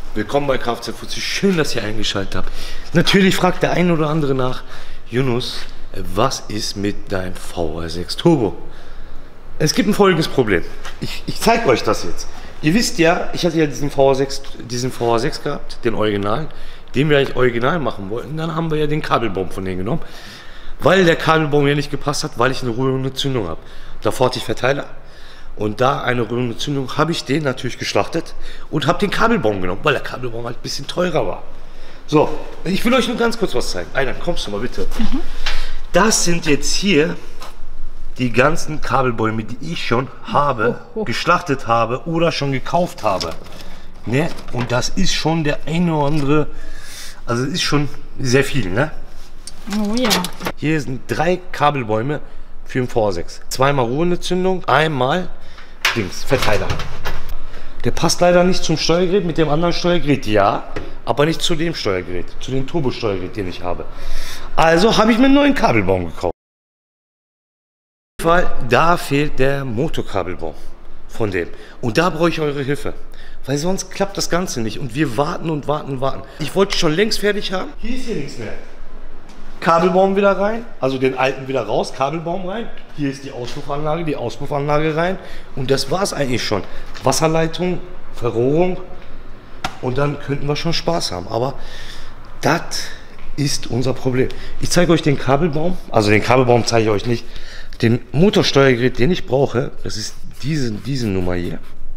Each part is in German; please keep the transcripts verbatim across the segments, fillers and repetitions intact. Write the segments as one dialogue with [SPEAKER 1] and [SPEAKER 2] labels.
[SPEAKER 1] Willkommen bei Kfz-Fuzzi. Schön, dass ihr eingeschaltet habt. Natürlich fragt der eine oder andere nach, Yunus, was ist mit deinem V R sechs Turbo? Es gibt ein folgendes Problem. Ich, ich zeige euch das jetzt. Ihr wisst ja, ich hatte ja diesen V R sechs, diesen V R sechs gehabt, den Originalen, den wir eigentlich original machen wollten. Dann haben wir ja den Kabelbaum von denen genommen, weil der Kabelbaum ja nicht gepasst hat, weil ich eine rührende Zündung habe. Davor hatte ich Verteiler. Und da eine rührende Zündung habe ich den natürlich geschlachtet und habe den Kabelbaum genommen, weil der Kabelbaum halt ein bisschen teurer war. So, ich will euch nur ganz kurz was zeigen. Aydan, kommst du mal bitte. Mhm. Das sind jetzt hier die ganzen Kabelbäume, die ich schon habe, oh, oh. geschlachtet habe oder schon gekauft habe. Ne? Und das ist schon der eine oder andere, also ist schon sehr viel. Ne?
[SPEAKER 2] Oh ja.
[SPEAKER 1] Hier sind drei Kabelbäume für den V R sechs. Zweimal ruhende Zündung, einmal Dings, Verteiler. Der passt leider nicht zum Steuergerät, mit dem anderen Steuergerät ja, aber nicht zu dem Steuergerät, zu dem Turbo-Steuergerät, den ich habe. Also habe ich mir einen neuen Kabelbaum gekauft. Auf jeden Fall, da fehlt der Motorkabelbaum von dem. Und da brauche ich eure Hilfe, weil sonst klappt das Ganze nicht. Und wir warten und warten und warten. Ich wollte schon längst fertig haben. Hier ist hier nichts mehr. Kabelbaum wieder rein, also den alten wieder raus, Kabelbaum rein. Hier ist die Auspuffanlage, die Auspuffanlage rein. Und das war es eigentlich schon. Wasserleitung, Verrohrung und dann könnten wir schon Spaß haben. Aber das ist unser Problem. Ich zeige euch den Kabelbaum, also den Kabelbaum zeige ich euch nicht. Den Motorsteuergerät, den ich brauche, das ist diese, diese Nummer hier.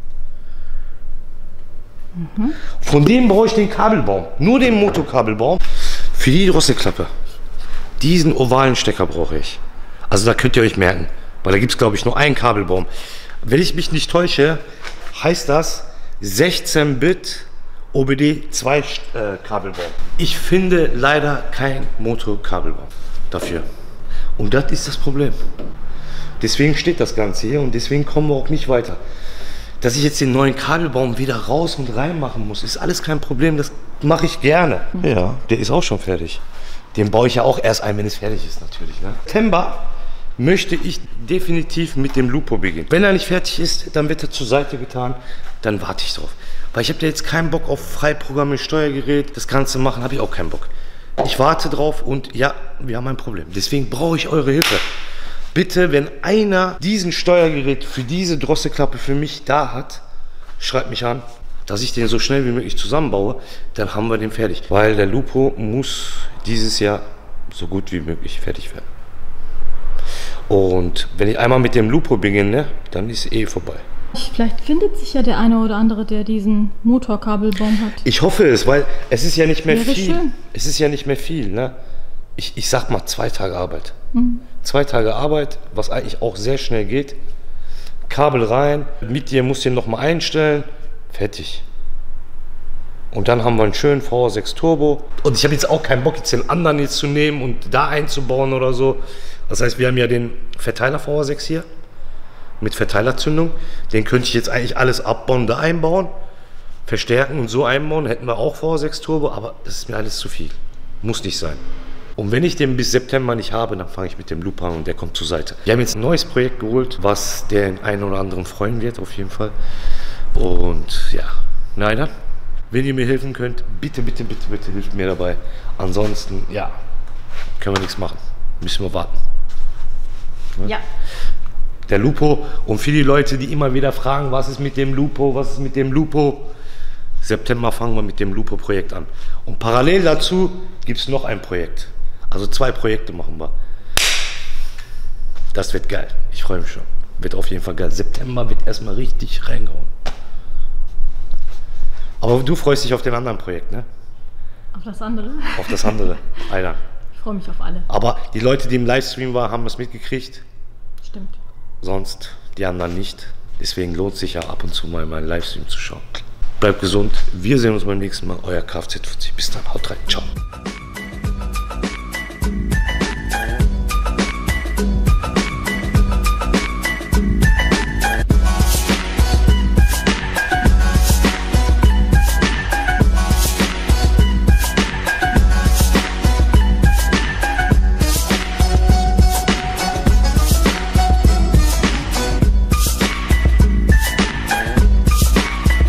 [SPEAKER 1] Mhm. Von dem brauche ich den Kabelbaum, nur den Motorkabelbaum für die Drosselklappe. Diesen ovalen Stecker brauche ich. Also da könnt ihr euch merken, weil da gibt es glaube ich nur einen Kabelbaum. Wenn ich mich nicht täusche, heißt das sechzehn Bit O B D zwei äh, Kabelbaum. Ich finde leider kein Motorkabelbaum dafür. Und das ist das Problem. Deswegen steht das Ganze hier und deswegen kommen wir auch nicht weiter. Dass ich jetzt den neuen Kabelbaum wieder raus und rein machen muss, ist alles kein Problem. Das mache ich gerne. Ja, der ist auch schon fertig. Den baue ich ja auch erst ein, wenn es fertig ist natürlich. Ne? September möchte ich definitiv mit dem Lupo beginnen. Wenn er nicht fertig ist, dann wird er zur Seite getan. Dann warte ich drauf. Weil ich habe da jetzt keinen Bock auf Freiprogramm, Steuergerät. Das Ganze machen habe ich auch keinen Bock. Ich warte drauf und ja, wir haben ein Problem. Deswegen brauche ich eure Hilfe. Bitte, wenn einer diesen Steuergerät für diese Drosselklappe für mich da hat, schreibt mich an, dass ich den so schnell wie möglich zusammenbaue, dann haben wir den fertig. Weil der Lupo muss dieses Jahr so gut wie möglich fertig werden. Und wenn ich einmal mit dem Lupo beginne, dann ist eh vorbei.
[SPEAKER 2] Vielleicht findet sich ja der eine oder andere, der diesen Motorkabelbaum hat.
[SPEAKER 1] Ich hoffe es, weil es ist ja nicht mehr
[SPEAKER 2] Wäre
[SPEAKER 1] viel.
[SPEAKER 2] Schön.
[SPEAKER 1] Es ist ja nicht mehr viel. Ne? Ich, ich sag mal zwei Tage Arbeit. Mhm. Zwei Tage Arbeit, was eigentlich auch sehr schnell geht. Kabel rein, mit dir musst du den nochmal einstellen. Fertig. Und dann haben wir einen schönen V R sechs Turbo. Und ich habe jetzt auch keinen Bock, jetzt den anderen jetzt zu nehmen und da einzubauen oder so. Das heißt, wir haben ja den Verteiler V R sechs hier mit Verteilerzündung. Den könnte ich jetzt eigentlich alles abbauen und da einbauen, verstärken und so einbauen. Hätten wir auch V R sechs Turbo, aber das ist mir alles zu viel. Muss nicht sein. Und wenn ich den bis September nicht habe, dann fange ich mit dem Loop an und der kommt zur Seite. Wir haben jetzt ein neues Projekt geholt, was den einen oder anderen freuen wird, auf jeden Fall. Und ja, nein, dann, wenn ihr mir helfen könnt, bitte, bitte, bitte, bitte hilft mir dabei. Ansonsten, ja, können wir nichts machen. Müssen wir warten.
[SPEAKER 2] Ja.
[SPEAKER 1] Der Lupo und für die Leute, die immer wieder fragen, was ist mit dem Lupo, was ist mit dem Lupo? September fangen wir mit dem Lupo-Projekt an. Und parallel dazu gibt es noch ein Projekt. Also zwei Projekte machen wir. Das wird geil. Ich freue mich schon. Wird auf jeden Fall geil. September wird erstmal richtig reingehauen. Aber du freust dich auf den anderen Projekt, ne?
[SPEAKER 2] Auf das andere?
[SPEAKER 1] Auf das andere, Aydan.
[SPEAKER 2] Ich freue mich auf alle.
[SPEAKER 1] Aber die Leute, die im Livestream waren, haben es mitgekriegt.
[SPEAKER 2] Stimmt.
[SPEAKER 1] Sonst die anderen nicht. Deswegen lohnt es sich ja ab und zu mal meinen Livestream zu schauen. Bleibt gesund. Wir sehen uns beim nächsten Mal. Euer Kfz-Fuzzi. Bis dann. Haut rein. Ciao.